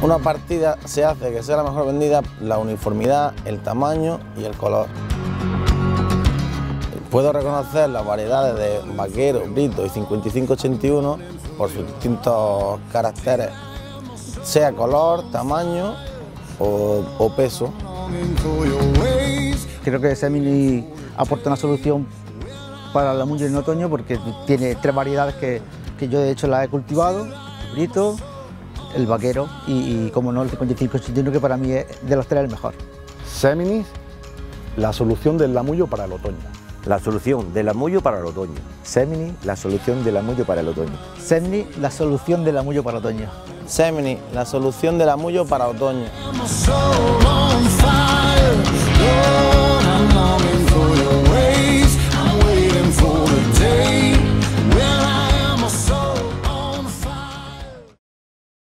Una partida se hace que sea la mejor vendida la uniformidad, el tamaño y el color. Puedo reconocer las variedades de vaquero, brito y 5581 por sus distintos caracteres, sea color, tamaño o peso. Creo que Semini aporta una solución para la mulla en otoño porque tiene 3 variedades que yo de hecho las he cultivado: el brito, el vaquero y como no, el 5581, que para mí es de los 3 el mejor. Semini, la solución del lamullo para el otoño. La solución del lamullo para el otoño. Semini, la solución del lamullo para el otoño. Semini, la solución del lamullo para otoño. Semini, la solución del lamullo para otoño.